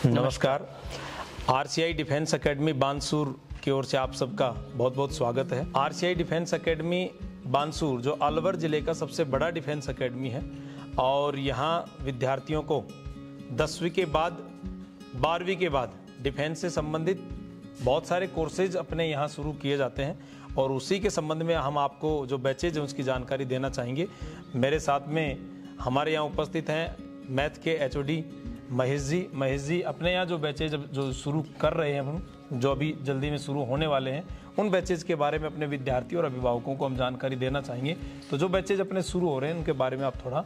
नमस्कार। RCI defence academy Bansur की ओर से आप सबका बहुत बहुत स्वागत है। आरसीआई डिफेंस एकेडमी बानसूर जो अलवर ज़िले का सबसे बड़ा डिफेंस एकेडमी है और यहाँ विद्यार्थियों को 10वीं के बाद 12वीं के बाद डिफेंस से संबंधित बहुत सारे कोर्सेज अपने यहाँ शुरू किए जाते हैं और उसी के संबंध में हम आपको जो बैचेज हैं उसकी जानकारी देना चाहेंगे। मेरे साथ में हमारे यहाँ उपस्थित हैं मैथ के एचओडी महेश जी अपने यहाँ जो बैचेज जो शुरू कर रहे हैं हम, जो अभी जल्दी में शुरू होने वाले हैं, उन बैचेज के बारे में अपने विद्यार्थियों और अभिभावकों को हम जानकारी देना चाहेंगे। तो जो बैचेज अपने शुरू हो रहे हैं उनके बारे में आप थोड़ा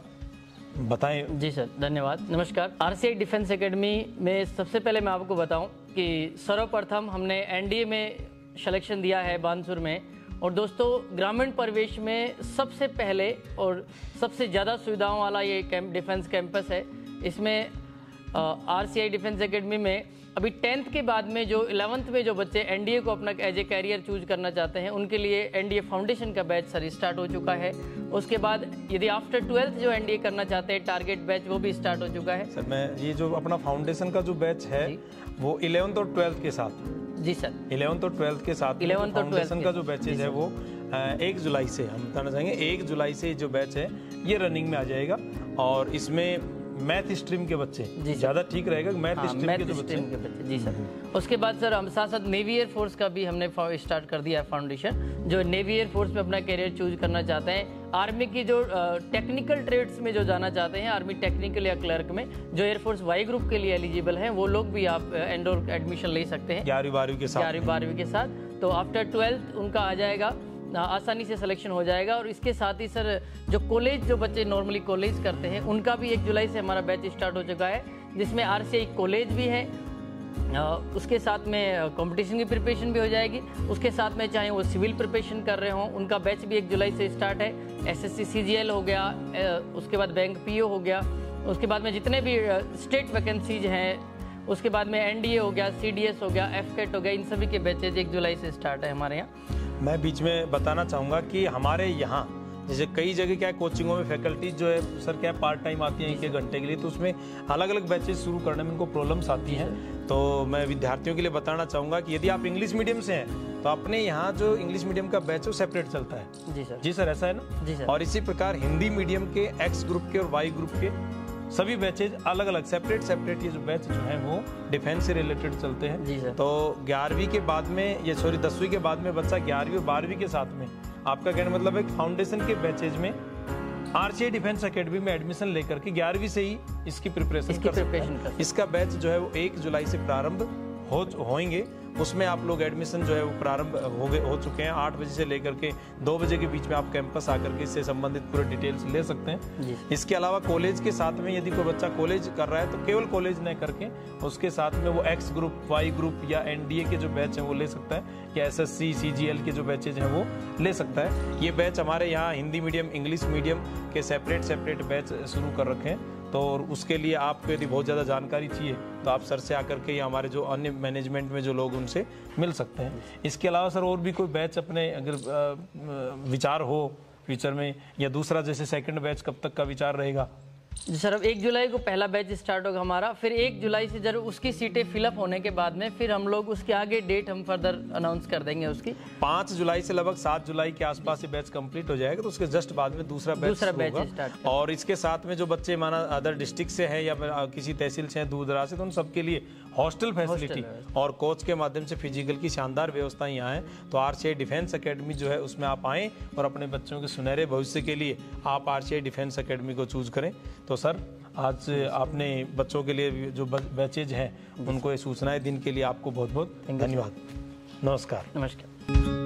बताएं। जी सर, धन्यवाद। नमस्कार। आरसीआई डिफेंस एकेडमी में सबसे पहले मैं आपको बताऊं कि सर्वप्रथम हमने एनडीए में सिलेक्शन दिया है बानसूर में। और दोस्तों, ग्रामीण परिवेश में सबसे पहले और सबसे ज़्यादा सुविधाओं वाला ये डिफेंस कैंपस है। इसमें आरसीआई डिफेंस एकेडमी में अभी 10th के बाद में जो 11th में जो बच्चे एनडीए को अपना एज ए कैरियर चूज करना चाहते हैं उनके लिए एनडीए फाउंडेशन का बैच सर स्टार्ट हो चुका है। उसके बाद यदि आफ्टर 12th जो एनडीए करना चाहते हैं टारगेट बैच वो भी स्टार्ट हो चुका है। सर, मैं ये जो अपना फाउंडेशन का जो बैच है वो 11th और 12th के साथ। जी सर, 11th और 12th के साथ 11th और 12th का जो बैचेज है वो 1 जुलाई से हम बताना चाहेंगे। 1 जुलाई से जो बैच है ये रनिंग में आ जाएगा और इसमें मैथ स्ट्रीम के बच्चे ज़्यादा ठीक रहेगा। मैथ स्ट्रीम के बच्चे जी सर। उसके बाद सर हम साथ साथ नेवी एयर फोर्स का भी हमने स्टार्ट कर दिया है फाउंडेशन। जो नेवी एयर फोर्स में अपना कैरियर चूज करना चाहते हैं, आर्मी की जो टेक्निकल ट्रेड्स में जो जाना चाहते हैं, आर्मी टेक्निकल या क्लर्क में, जो एयरफोर्स वाई ग्रुप के लिए एलिजिबल हैं वो लोग भी आप एंडोर एडमिशन ले सकते हैं 11वीं के साथ। तो आफ्टर 12th उनका आ जाएगा, आसानी से सिलेक्शन हो जाएगा। और इसके साथ ही सर जो कॉलेज जो बच्चे नॉर्मली कॉलेज करते हैं उनका भी 1 जुलाई से हमारा बैच स्टार्ट हो चुका है, जिसमें आरसीआई कॉलेज भी है। उसके साथ में कंपटीशन की प्रिपरेशन भी हो जाएगी। उसके साथ में चाहे वो सिविल प्रिपरेशन कर रहे हों उनका बैच भी 1 जुलाई से स्टार्ट है। एसएससी सीजीएल हो गया, उसके बाद बैंक पीओ हो गया, उसके बाद में जितने भी स्टेट वैकेंसीज हैं, उसके बाद में एनडीए हो गया, सीडीएस हो गया, एफकेट हो गया, इन सभी के बैचेज 1 जुलाई से स्टार्ट है हमारे यहाँ। मैं बीच में बताना चाहूँगा कि हमारे यहाँ जैसे कई जगह क्या है कोचिंगों में फैकल्टीज जो है सर क्या पार्ट टाइम आती हैं 1 घंटे के लिए, तो उसमें अलग अलग बैचेस शुरू करने में उनको प्रॉब्लम्स आती हैं। तो मैं विद्यार्थियों के लिए बताना चाहूँगा कि यदि आप इंग्लिश मीडियम से हैं तो अपने यहाँ जो इंग्लिश मीडियम का बैच है वो सेपरेट चलता है। जी सर, ऐसा है ना? जी सर। और इसी प्रकार हिंदी मीडियम के एक्स ग्रुप के और वाई ग्रुप के सभी बैचेज अलग अलग सेपरेट ये जो बैच जो है वो डिफेंस से रिलेटेड चलते हैं। जी सर। तो 11वीं के बाद में 10वीं के बाद में बच्चा 11वीं और 12वीं के साथ में आपका कहने मतलब है फाउंडेशन के बैचेज में आरसीआई डिफेंस एकेडमी में एडमिशन लेकर के 11वीं से ही इसकी प्रिपरेशन कर सकते हैं। इसका बैच जो है वो 1 जुलाई से प्रारंभ होंगे। उसमें आप लोग एडमिशन जो है वो प्रारंभ हो चुके हैं। 8 बजे से लेकर के 2 बजे के बीच में आप कैंपस आकर के इससे संबंधित पूरे डिटेल्स ले सकते हैं। इसके अलावा कॉलेज के साथ में यदि कोई बच्चा कॉलेज कर रहा है तो केवल कॉलेज नहीं करके उसके साथ में वो एक्स ग्रुप, वाई ग्रुप या एनडीए के जो बैच हैं वो ले सकता है, या एसएससी सीजीएल के जो बैचेज हैं वो ले सकता है। ये बैच हमारे यहाँ हिंदी मीडियम, इंग्लिश मीडियम के सेपरेट बैच शुरू कर रखे हैं। तो उसके लिए आपको यदि बहुत ज़्यादा जानकारी चाहिए तो आप सर से आकर के या हमारे जो अन्य मैनेजमेंट में जो लोग उनसे मिल सकते हैं। इसके अलावा सर और भी कोई बैच अपने अगर विचार हो फ्यूचर में, या दूसरा जैसे सेकंड बैच कब तक का विचार रहेगा? जी सर, अब 1 जुलाई को पहला बैच स्टार्ट होगा हमारा। फिर 1 जुलाई से जब उसकी सीटें फिलअप होने के बाद में फिर हम लोग उसके आगे डेट हम फर्दर अनाउंस कर देंगे उसकी। 5 जुलाई से लगभग 7 जुलाई के आसपास ये बैच कंप्लीट हो जाएगा, तो उसके जस्ट बाद में दूसरा बैच स्टार्ट। और इसके साथ में जो बच्चे माना अदर डिस्ट्रिक्ट से हैं या किसी तहसील से हैं, दूर दराज से, तो उन सबके लिए हॉस्टल फैसिलिटी और कोच के माध्यम से फिजिकल की शानदार व्यवस्था यहाँ है। तो आरसीआई डिफेंस एकेडमी जो है उसमें आप आएँ और अपने बच्चों के सुनहरे भविष्य के लिए आप आरसीआई डिफेंस एकेडमी को चूज करें। तो सर, आज आपने बच्चों के लिए जो बैचेज हैं उनको ये सूचनाएं दिन के लिए आपको बहुत बहुत धन्यवाद। नमस्कार।